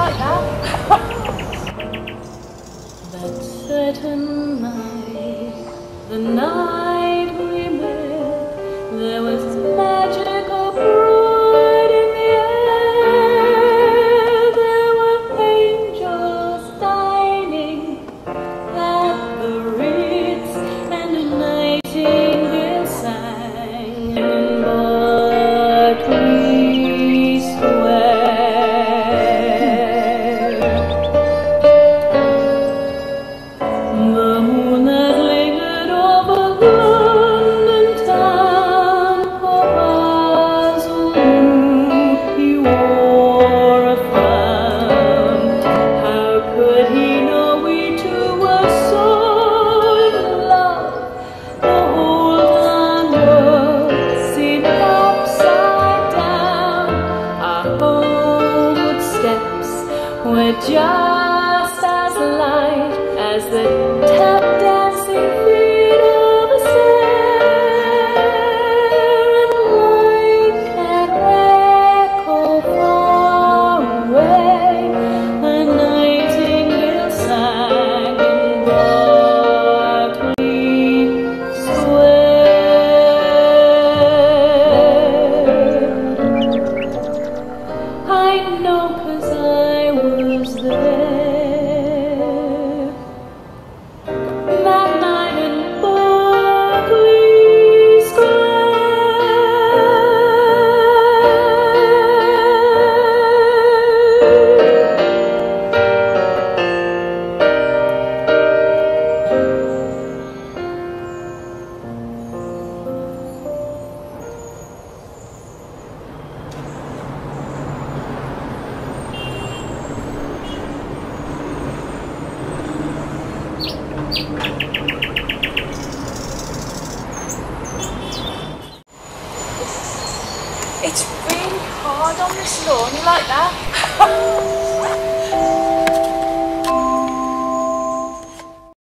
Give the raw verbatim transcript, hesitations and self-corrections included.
like that. That certain night, the night we met, there was magical bright in the air. There were angels dining at the Ritz, and a nightingale sang in Berkeley Square. The moon that lingered over London town, Papa's aloof, he wore a frown. How could he know we two were so in love? The whole darn world seemed upside down. Our homeward steps were just as light as the tap dancing feet of a sailor, and like an echo far away, a nightingale sang in Berkeley Square. I know 'cause I was there that night in Berkeley Square. It's really hard on this lawn, you like that?